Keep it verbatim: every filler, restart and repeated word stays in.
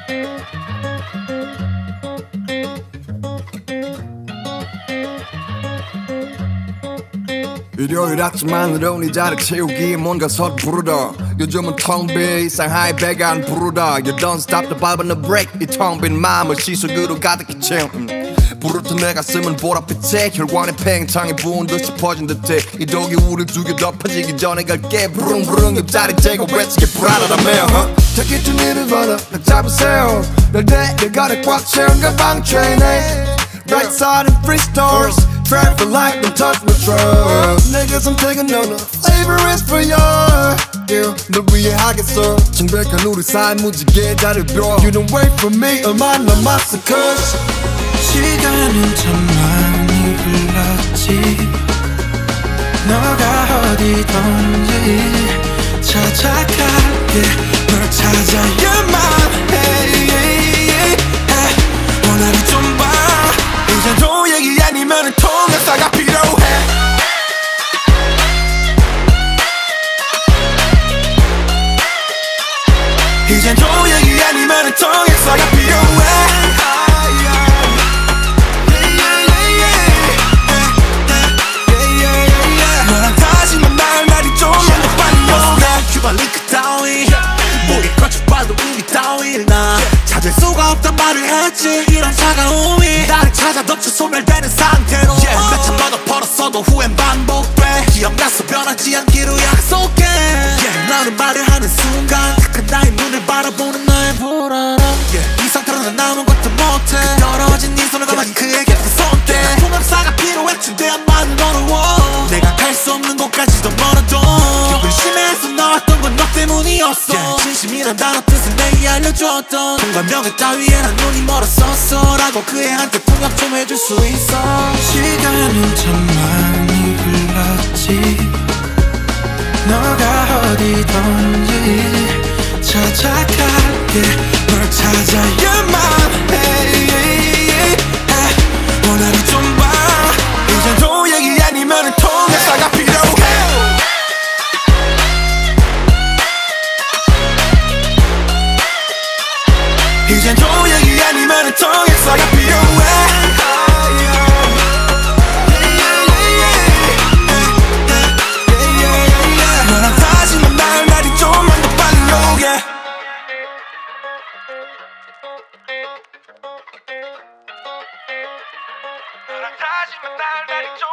일요일 아침만으로 네 자리 채우기에 뭔가 서투르다. 요즘은 텅 빈 이상하게 배가 안 부르다. You don't stop the vibe on the break. 이 텅 빈 마음을 시술구로 가득히 채운 음. 부르던 내 가슴은 보랏빛에 혈관에 팽창이 부은 듯이 퍼진 듯해. 이 독이 우리 두개 덮어지기 전에 갈게. 부릉부릉 옆자리 재고 외치게 불안하다며 huh? Take it to nirvana 날 잡으세요. 날 데려가래 꽉 채운 가방 체인에 Right side and free stores Traffic light, don't touch my truck. 내가 선택은 너는 Flavor is for you yeah. 널 위해 하겠어. 창백한 우리 사이 무지개 다르벼. You don't wait for me 얼마 남았어 cause 시간은 참 많이 흘렀지. 너가 어디던지 찾아갈게. 널 찾아야만 해. 원하니 좀 봐. 이젠 또 얘기 아니면은 통역사가 필요해. 이젠 또 얘기 아니면은 통역사가 필요해. 너랑 다시 만날 날이 좀만 더 빨리 오네. 큐바 링크 따위 목에 거쳐봐도 의미 따위 나 찾을 수가 없단 말을 했지. 이런 차가움이 나를 찾아 덮쳐 소멸되는 상태로 yeah. 몇 천번을 벌었어도 후엔 반복돼. 기억나서 변하지 않기로 약속해 yeah. 나는 말을 하는 순간 착한 나의 눈을 바라보는 나의 불안함 yeah. 이 상태로 난 아무것도 못해. 그 떨어진 네 손을 가만히 그에게 그 손대. 통역사가 필요해 준대야만은 어려워. 내가 갈 수 없는 곳까지도 멀어도 기분 심해서 나왔던 건 너 때문이었어 yeah. 진심이란 단어 뜻은 내게 알려줬던 통과 명예 따위에 난 눈이 멀었었어 라고 그 애한테 통역 좀 해줄 수 있어. 시간은 참 많이 흘렀지. 너가 어디던지 찾아갈게. 널 찾아야만 해. 원하니 좀 봐. 이젠 또 얘기 아니면은 통역사가 필요해. 이젠 또 얘기 아니면은 통역사가 필요해. 너랑 다시 만날 날이 좀만 더 빨리 오게. 너랑 다시 만날 날이 좀